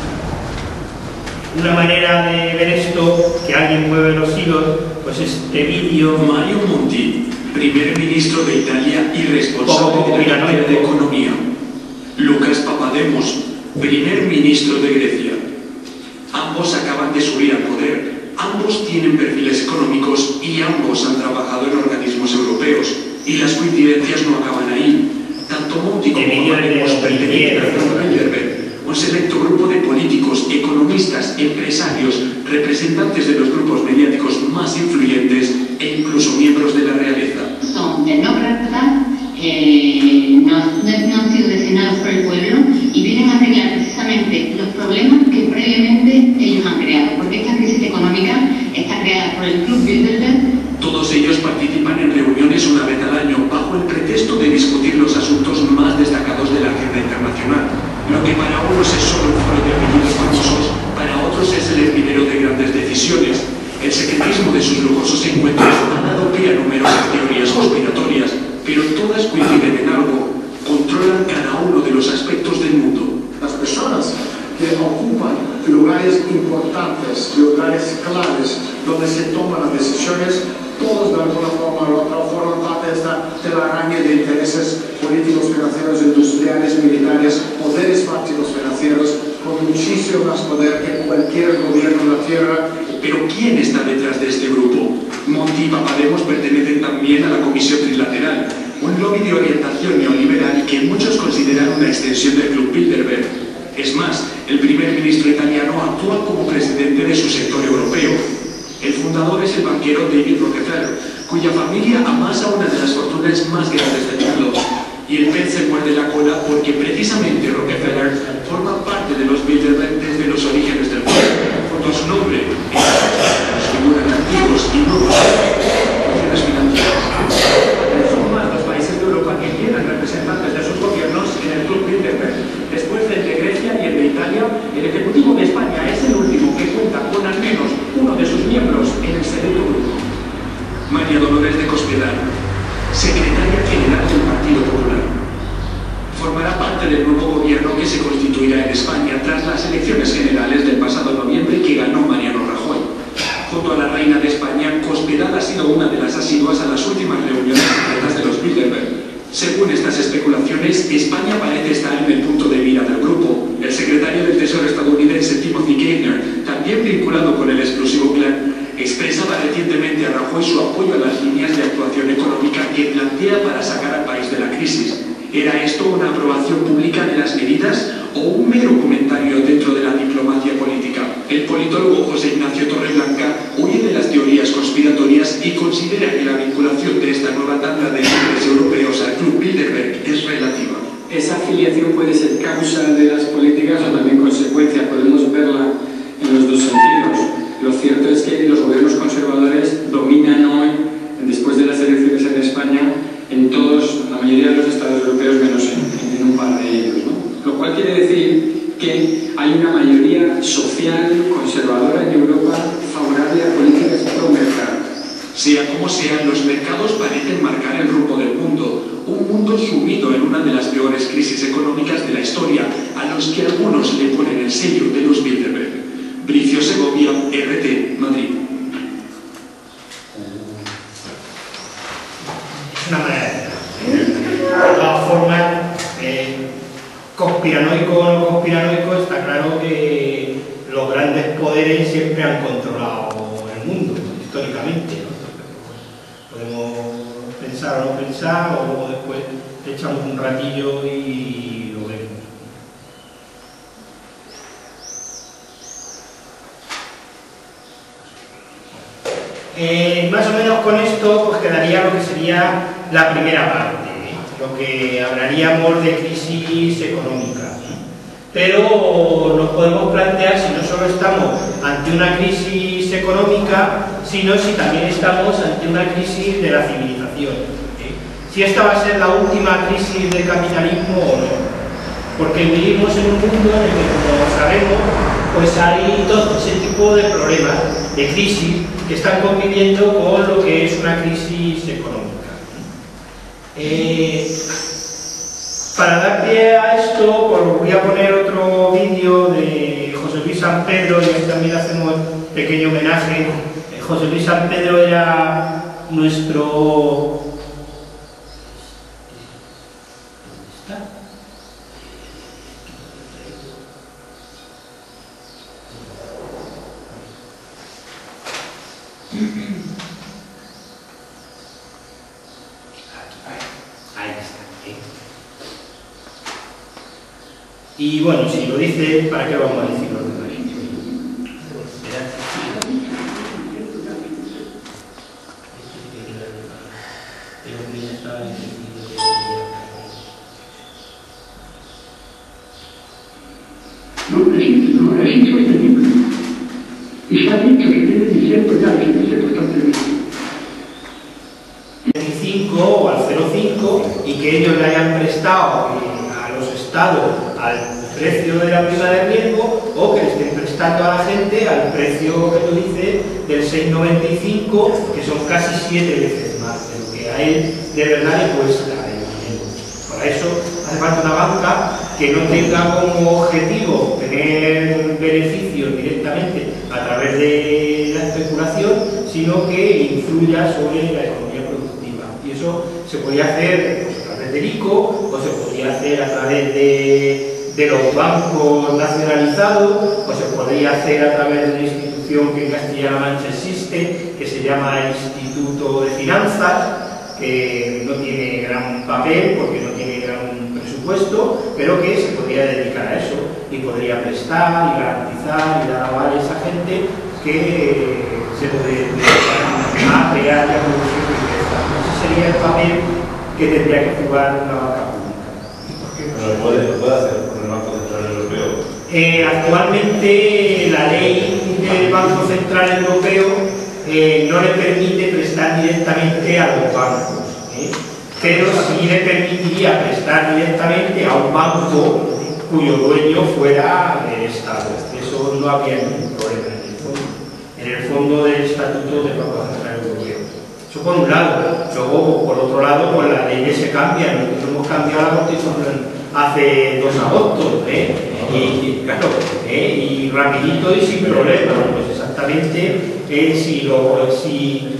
S2: Una manera de ver esto, que alguien mueve los hilos, pues este vídeo...
S7: Mario Monti, primer ministro de Italia y responsable de la cartera de Economía. Lucas Papademos, primer ministro de Grecia. Ambos acaban de subir al poder. Ambos tienen perfiles económicos y ambos han trabajado en organismos europeos. Y las coincidencias no acaban ahí. Tanto Monti como Papademos pertenecen al Grupo Bilderberg, un selecto grupo de políticos, economistas, empresarios, representantes de los grupos mediáticos más influyentes e incluso miembros de la realeza.
S8: Son demócratas, eh, no, no han sido designados por el pueblo y vienen a arreglar precisamente los problemas que previamente ellos han creado, porque esta crisis económica está creada por el Club Bilderberg.
S7: Todos ellos participan en reuniones una vez al año bajo el pretexto de discutir los asuntos más destacados de la agenda internacional. Lo que para unos es solo un foro de apellidos famosos, para otros es el hervidero de grandes decisiones. El secretismo de sus lujosos encuentros ha dado pie a numerosas teorías conspiratorias, pero todas coinciden en algo: controlan cada uno de los aspectos del mundo.
S9: Las personas que ocupan lugares importantes, lugares claves, donde se toman las decisiones, todos de alguna forma u otra forman parte de esta telaraña de intereses políticos, financieros, industriales, militares, poderes fácticos financieros, con muchísimo más poder que cualquier gobierno en la Tierra.
S7: Pero ¿quién está detrás de este grupo? Monti y Papademos pertenecen también a la Comisión Trilateral, un lobby de orientación neoliberal que muchos consideran una extensión del Club Bilderberg. Es más, el primer ministro italiano actúa como presidente de su sector europeo. El fundador es el banquero David Rockefeller, cuya familia amasa una de las fortunas más grandes del mundo. Y el pez se muerde la cola porque precisamente Rockefeller forma parte de los Bilderberg desde los orígenes del mundo. Junto a su nombre, nos figuran antiguos y nuevos funciones financieras. Son más los países de Europa que tienen representantes de sus gobiernos en el Club Bilderberg. Después del de Grecia y el de Italia, el Ejecutivo de España es el último que cuenta con al menos uno de sus miembros en el selecto grupo. María Dolores de Cospedal, secretaria general del Partido Popular. Formará parte del nuevo gobierno que se constituirá en España tras las elecciones generales del pasado noviembre que ganó Mariano Rajoy. Junto a la reina de España, Cospedal ha sido una de las asiduas a las últimas reuniones secretas de los Bilderberg. Según estas especulaciones, España parece estar en el punto de mira del grupo. El secretario del Tesoro estadounidense Timothy Geithner, también vinculado con el exclusivo clan, expresaba recientemente a Rajoy su apoyo a las líneas de actuación económica que plantea para sacar al país de la crisis. ¿Era esto una aprobación pública de las medidas o un mero comentario dentro de la diplomacia política? El politólogo José Ignacio Torreblanca huye de las teorías conspiratorias y considera que la vinculación de esta nueva tanda de líderes europeos al Club Bilderberg es relativa.
S10: Esa afiliación puede ser causa de las políticas o también consecuencia. Podemos verla en los dos sentidos. Lo cierto es que los gobiernos conservadores dominan hoy, después de las elecciones en España, en todos, la mayoría de los estados europeos, menos en, en un par de ellos, ¿no? Lo cual quiere decir que hay una mayoría social conservadora en Europa favorable a políticas pro mercado.
S7: Sea como sea, los mercados parecen marcar el rumbo del mundo, un mundo mundo sumido en una de las peores crisis económicas de la historia, a los que algunos le ponen el sello de los Bilderberg. Bricio Segovia, R T, Madrid.
S2: Es una manera de pensar. De todas formas, eh, conspiranoico o no conspiranoico, está claro que los grandes poderes siempre han controlado el mundo, históricamente, ¿no? Podemos pensar o no pensar, o luego después echamos un ratillo y lo vemos. Eh, más o menos con esto pues quedaría lo que sería la primera parte, ¿eh? Lo que hablaríamos de crisis económica. Pero nos podemos plantear si no solo estamos ante una crisis económica, sino si también estamos ante una crisis de la civilización, ¿eh? Si esta va a ser la última crisis del capitalismo o no. Porque vivimos en un mundo en el que, como sabemos, pues hay todo ese tipo de problemas, de crisis, que están conviviendo con lo que es una crisis económica. Eh, para dar pie a esto, pues voy a poner otro vídeo de José Luis San Pedro, y aquí también hacemos un pequeño homenaje. Eh, José Luis San Pedro era nuestro... Y bueno, si lo dice, ¿para qué vamos a decirlo?
S11: No, es, no, es insostenible. Y se ha dicho que tiene diciembre ya, que dice constantemente.
S2: veinticinco o al cero coma cinco y que ellos le hayan prestado a los estados al precio de la prima de riesgo, o que le estén prestando a la gente al precio que tú dices del seis coma noventa y cinco, que son casi siete veces más de lo que a él de verdad le cuesta el dinero. Para eso hace falta una banca que no tenga como objetivo tener beneficios directamente a través de la especulación, sino que influya sobre la economía productiva. Y eso se podría hacer pues, a través del I C O, o se podría hacer a través de, de los bancos nacionalizados, o se podría hacer a través de una institución que en Castilla-La Mancha existe, que se llama Instituto de Finanzas, que no tiene gran papel porque no tiene gran presupuesto, pero que se podría dedicar a eso y podría prestar y garantizar y dar avales a gente que se puede dedicar a crear la producción de riqueza. Ese sería el papel que tendría que jugar una banca pública.
S12: ¿Pero lo puede, lo puede hacer por el Banco Central Europeo?
S2: Eh, actualmente la ley del Banco Central Europeo eh, no le permite prestar directamente a los bancos, ¿eh? Pero sí le permitiría prestar directamente a un banco cuyo dueño fuera el Estado. Eso no habría ningún problema en el fondo, en el fondo del Estatuto del Banco Central Europeo. Eso por un lado. Luego, por otro lado, pues las leyes se cambian. Nosotros hemos cambiado la Constitución hace dos agostos, ¿eh? Y, y, claro, ¿eh? y rapidito y sin problema. Pues exactamente, eh, si, lo, si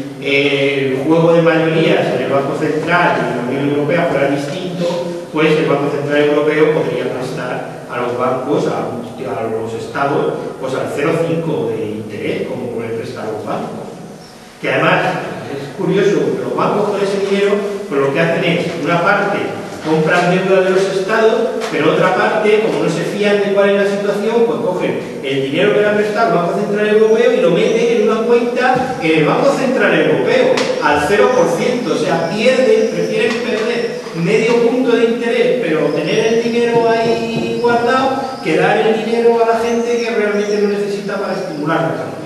S2: el juego de mayorías en el Banco Central y en la Unión Europea fuera distinto, pues el Banco Central Europeo podría prestar a los bancos, a, a los estados, pues al cero coma cinco de interés, como pueden prestar los bancos. Que además, es curioso, los bancos con ese dinero, pues lo que hacen es, una parte, compran deuda de los estados, pero otra parte, como no se fían de cuál es la situación, pues cogen el dinero que le han prestado el Banco Central Europeo y lo meten en una cuenta en el Banco Central Europeo, al cero por ciento, o sea, pierden, prefieren perder medio punto de interés, pero tener el dinero ahí guardado, que dar el dinero a la gente que realmente lo necesita para estimular la economía.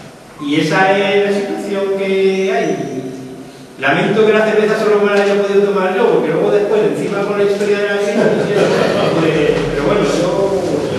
S2: Y esa es la situación que hay. Lamento que la cerveza solo me la haya podido tomar yo, porque luego después, encima con la historia de la guerra, pues, pero bueno, yo...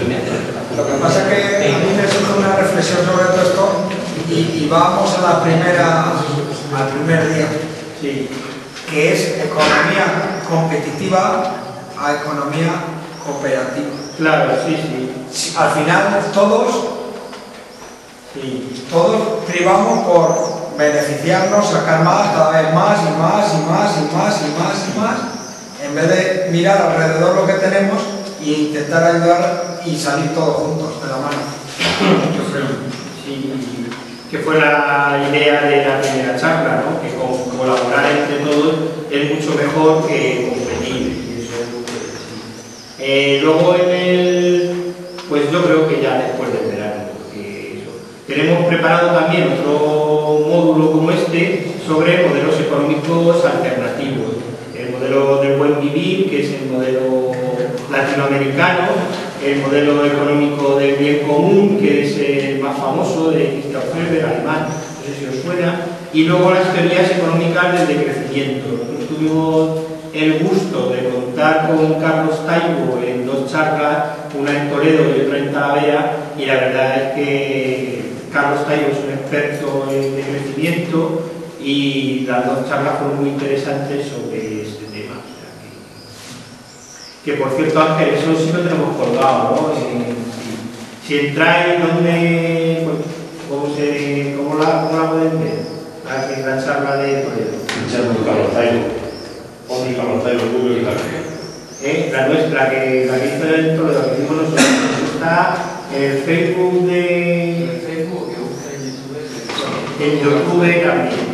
S13: Lo que pasa es que a mí me surge una reflexión sobre todo esto y, y vamos a la primera, al primer día,
S2: sí.
S13: que es economía competitiva a economía cooperativa.
S2: Claro, sí, sí.
S13: Al final todos,
S2: sí.
S13: todos privamos por beneficiarnos, sacar más, cada vez más y más y más y más y más y más, en vez de mirar alrededor lo que tenemos e intentar ayudar y salir todos juntos de la mano. Yo creo.
S2: Sí, que fue la idea de la primera charla, ¿no? Que con, colaborar entre todos es mucho mejor que competir. Y eso es lo que, sí. eh, luego en el, pues yo creo que ya después del verano, porque eso. Tenemos preparado también otro módulo como este sobre modelos económicos alternativos. El modelo del buen vivir, que es el modelo latinoamericano, el modelo económico del bien común, que es el más famoso de Christian Ferber, alemán, no sé si os suena, y luego las teorías económicas del decrecimiento. Nosotros tuvimos el gusto de contar con Carlos Taibo en dos charlas, una en Toledo y otra en Talavera, y la verdad es que Carlos Taibo es un experto en decrecimiento y las dos charlas fueron muy interesantes sobre este tema. O sea que, que por cierto, Ángel, eso sí lo tenemos colgado, ¿no? Eh, si, si entráis, ¿dónde, pues, cómo, se, cómo, la, ¿cómo la pueden ver? La, la charla de Toledo.
S12: Echando Carlos Taibo. Pon Carlos Taibo, Google, claro.
S2: ¿Eh? La nuestra, que la que hizo en Toledo, que hicimos nosotros, está en el Facebook de...
S1: En Facebook, que busca en YouTube.
S2: En YouTube también.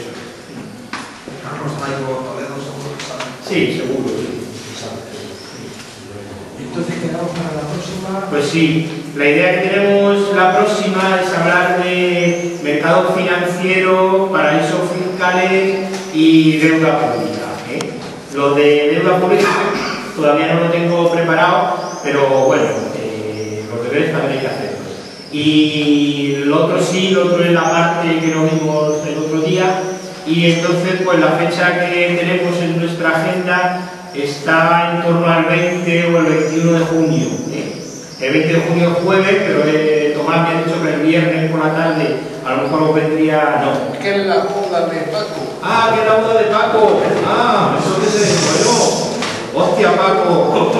S2: Sí, seguro, sí.
S13: Entonces quedamos para la próxima.
S2: Pues sí, la idea que tenemos la próxima es hablar de mercado financiero, paraísos fiscales y deuda pública. ¿eh? Lo de deuda pública todavía no lo tengo preparado, pero bueno, eh, los deberes también hay que hacerlo. Y lo otro sí, lo otro es la parte que lo vimos el otro día. Y entonces, pues la fecha que tenemos en nuestra agenda está en torno al veinte o el veintiuno de junio. ¿eh? El veinte de junio es jueves, pero eh, Tomás me ha dicho que el viernes por la tarde a lo mejor os vendría... no.
S9: ¿Qué es la boda de Paco?
S2: Ah, que es la boda de Paco. Ah, eso que se bueno. Hostia, Paco.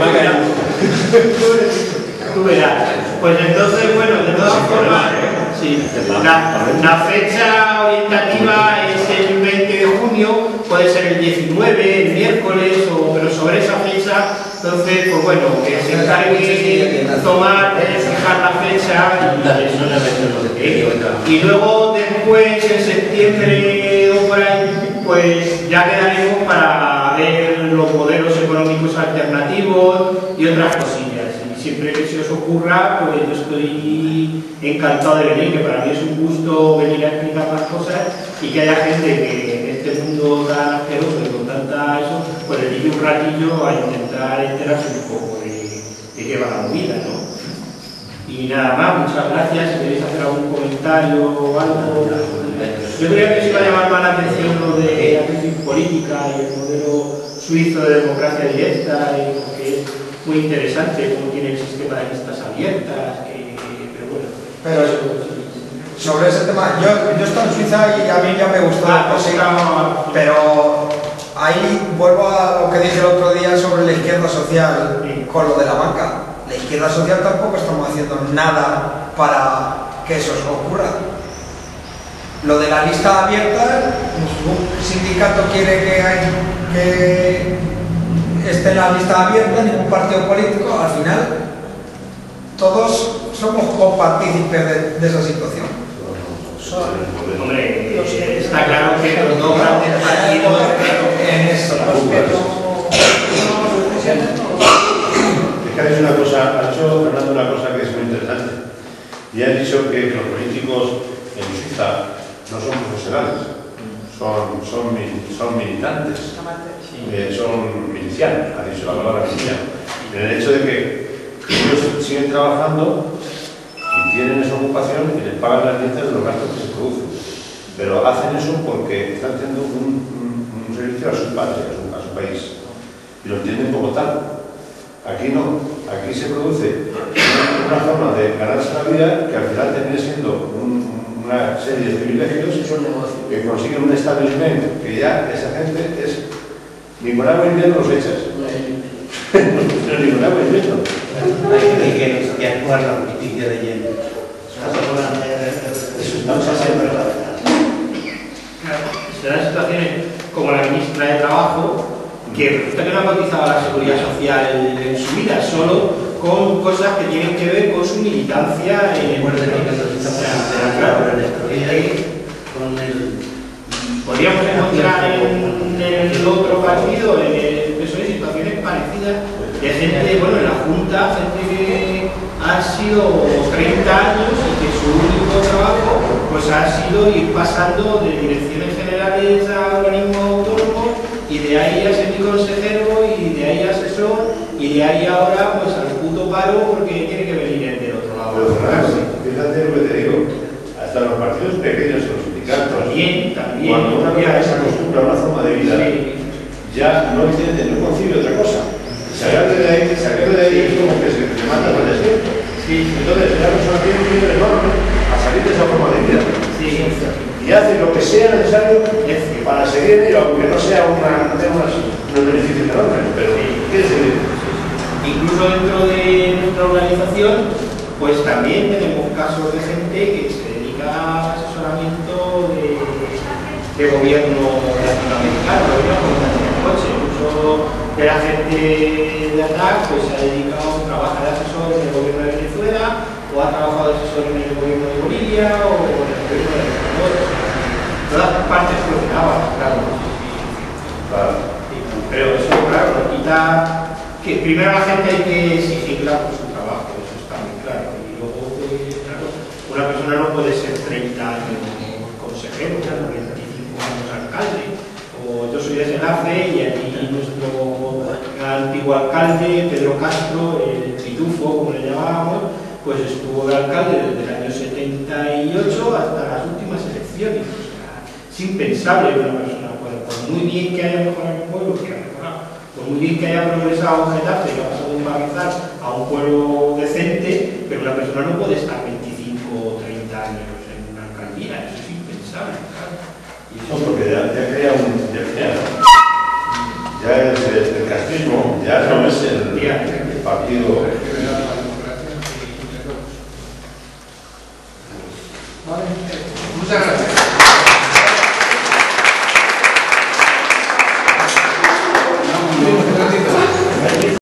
S2: Tú verás. Pues entonces, bueno, de todas formas, sí, la, la fecha orientativa es el veinte de junio, puede ser el diecinueve, el miércoles, o, pero sobre esa fecha, entonces, pues bueno, que se encargue de tomar, de fijar la fecha y, y luego después, en septiembre o por ahí, pues ya quedaremos para ver los modelos económicos alternativos y otras cosillas. Siempre que se os ocurra, pues yo estoy encantado de venir, que para mí es un gusto venir a explicar las cosas y que haya gente que en este mundo tan asqueroso y con tanta eso, pues dedique un ratillo a intentar enterarse un poco de, de qué va la movida, ¿no? Y nada más, muchas gracias. Si queréis hacer algún comentario o algo. Yo creo que os iba a llamar más la atención lo de la crisis política y el modelo suizo de democracia directa, y porque es muy interesante cómo tiene el sistema de listas abiertas, que, pero bueno.
S13: Pero sobre ese tema, yo, yo estoy en Suiza y a mí ya me gustó,
S2: ah,
S13: pues sí, pero ahí vuelvo a lo que dije el otro día sobre la izquierda social con lo de la banca. La izquierda social tampoco estamos haciendo nada para que eso ocurra. Lo de la lista abierta, un sindicato quiere que, hay, que esté en la lista abierta, ningún partido político, al final todos somos copartícipes de, de esa situación.
S2: Hombre, está claro que los dos grandes partidos
S13: en eso.
S12: Es que ha dicho una cosa, ha dicho Fernando una cosa que es muy interesante. Y ha dicho que los políticos en Suiza no son profesionales, son, son, son militantes, eh, son milicianos, ha dicho la palabra miliciano. En el hecho de que ellos siguen trabajando y tienen esa ocupación y les pagan las rentas de los gastos que se producen. Pero hacen eso porque están haciendo un, un, un servicio a su patria, a su, a su país. Y lo entienden como tal. Aquí no, aquí se produce una forma de ganarse la vida que al final termina siendo un, una serie de privilegios que consiguen un establishment que ya esa gente es Ni con agua hirviendo los echas. No, ni con agua hirviendo.
S14: Hay que, que actuar la justicia de lleno. Eso está pasando, ¿verdad?
S2: Se dan situaciones como la ministra de Trabajo, que resulta que no ha cotizado a la Seguridad Social en su vida, solo con cosas que tienen que ver con su militancia en el
S14: Bueno, de lo que nos estamos
S2: sea, claro,
S14: en estos días con el...
S2: podríamos encontrar en el otro partido, en el P S O E, situaciones parecidas de gente, bueno, en la Junta, gente que ha sido treinta años y que su único trabajo pues ha sido ir pasando de direcciones generales a organismos autónomos y de ahí a semiconsejero y de ahí a asesor y de ahí ahora pues al puto paro porque tiene que venir el del otro lado.
S12: Pero Fernando, fíjate lo que te digo, hasta los partidos pequeños, los sindicatos,
S2: también, también,
S12: cuando una persona se acostumbra a una forma de vida,
S2: sí,
S12: ya no entiende, no concibe otra cosa. Sacarle de ahí, sacarle de ahí es como que se te manda al desierto.
S2: sí,
S12: Entonces, la persona tiene un miedo enorme a salir de esa forma de vida.
S2: sí,
S12: Y hace lo que sea necesario para seguir, aunque no sea una, no tenga unos, unos beneficios enormes, pero quiere seguir.
S2: incluso dentro de nuestra organización, pues también tenemos casos de gente que se dedica a asesoramiento de, de gobierno latinoamericano, de gobierno de coche, incluso de la gente de atrás, pues se ha dedicado a trabajar de asesor en el gobierno de Venezuela, o ha trabajado de asesor en el gobierno de Bolivia, o en el gobierno de Ecuador. Todas partes funcionaban, claro.
S12: Claro.
S2: Pero eso, claro, no quita que primero a la gente hay que exigirla por su trabajo, eso está muy claro. Y luego, pues, claro, una persona no puede ser treinta años consejero, claro, veinticinco años alcalde. O yo soy de Senafe y aquí nuestro antiguo alcalde, Pedro Castro, el Pitufo, como le llamábamos, pues estuvo de alcalde desde el año setenta y ocho hasta las últimas elecciones. O sea, es impensable que una persona pueda, por muy bien que haya mejorado un pueblo, que ha mejorado, por muy bien que haya progresado un Getafe, que ha pasado de un barrizal a un pueblo decente, pero una persona no puede estar veinticinco o treinta años en una alcaldía, eso es impensable, claro. Y
S12: No, porque ya, ya crea un... Ya, ya, ya es el, el castrismo, ya no es el, el partido...
S1: Muchas gracias.